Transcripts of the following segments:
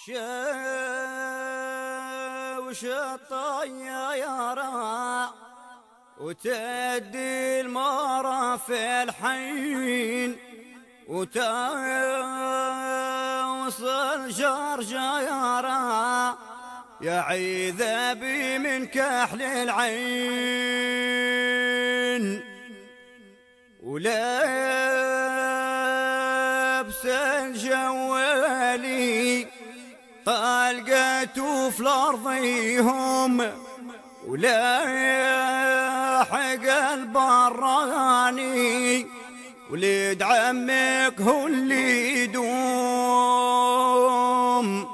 وش الطيارة وتدي المرة في الحين وتوصل شرجارة يعيذ بي من كحل العين ولابس الجوالي طلقته في الارض يهم ولاحق البراني وليد عمك هو اللي يدوم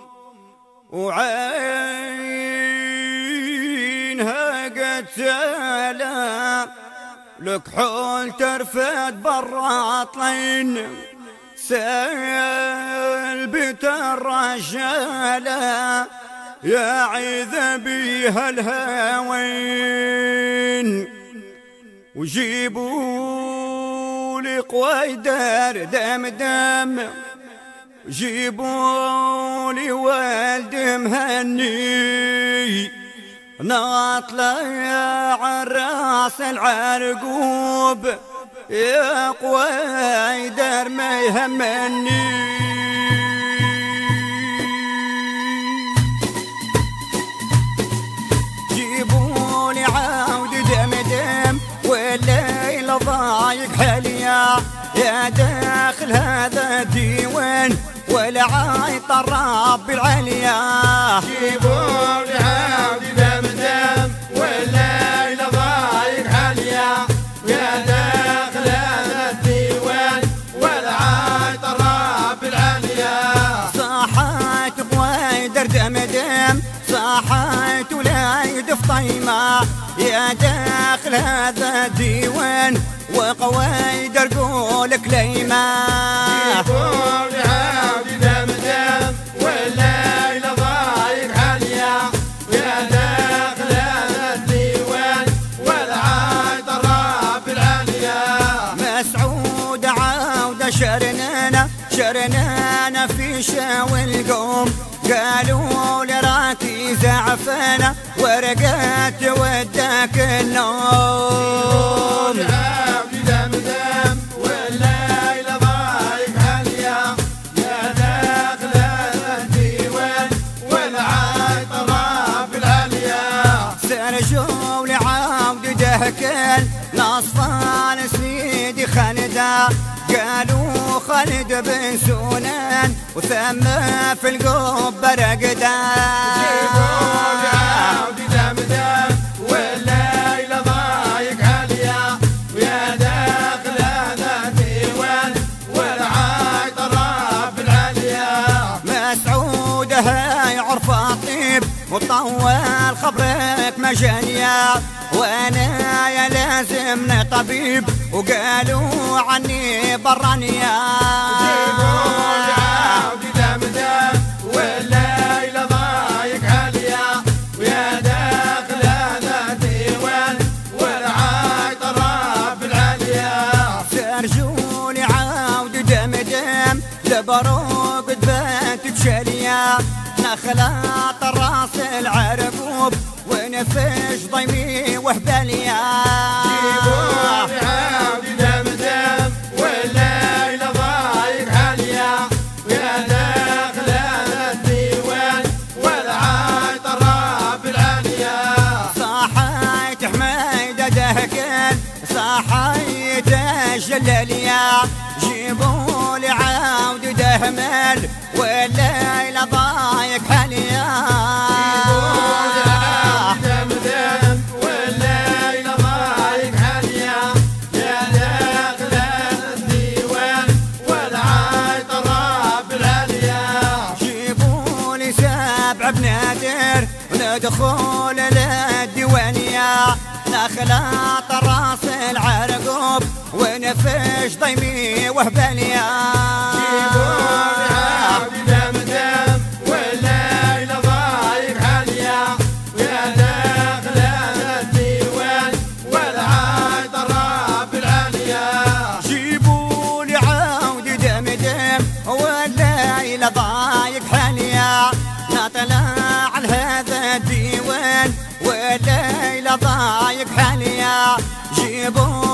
وعينها قد سلام لكحول ترفد برا طلين سلبت الرجالة يعيذ بيها الهوين وجيبوا لي قويدر دم جيبوا لي والد مهني نطلع عالراس العرقوب يا قويدر ما يهمني جيبولي عود دم والليل ضايق حاليا يا داخل هذا الديوان والعايط الرب العليا جيبولي عود دم والليل ضايق حاليا يا داخل هذا الديوان والعايط الرب العليا صاحت قويدر دم صاحت ولايد في طيمة يا داخل هذا الديوان وقويدر قولك ليمة جيبولي عود دم والليل ضايق حاليا يا داخل هذا الديوان والعايط الرب العليا مسعود عودة شرنانا في شاوي القوم قالوا لي راتي زعفانة ورقات وداك النوم دم والليل ضايق حاليا يا داخل هذا الديوان والعايط الرب العليا سرجوا لي عود دهكل نصفان سيدي خالده قالوا خالد بن سنان وثم في القبة رقدا جيبولي عود دم والليل ضايق حاليا ويا داخل هذا الديوان والعايط الرب العليا مسعود هاي عرف الطيب وطول خبرك مجانيا وانا يا لازمني طبيب وقالوا عني برانيا جيبولي عود دم والليل ضايق حاليا ويا داخل هذا الديوان والعايط الرب العليا سرجولي عود دم لبروق دبات بشاليا نخلات الراس العرقوب ونفش ضيمي وهباليا جيبولي عود دم والليل ضايق حاليا ويا داخل هذا الديوان والعايط الرب العليا صاحيت حميدة دهكن صاحيت الجلاليا جيبولي عود دهمل والليل ضايق حاليا جيبولي عود دم والليل ضايق حاليا يا داخل هذا الديوان والعايط الرب العليا جيبولي 7 بنادر وندخل للديوانية نخلات الراس العرقوب ونفش ضيمي وهباليا جيبولي عود دم والليل ضايق حاليا ويا داخل هذا الديوان والعايط الرب العليا جيبولي عود دم والليل ضايق حاليا الديوان والليلة ضايق حاليا جيبوا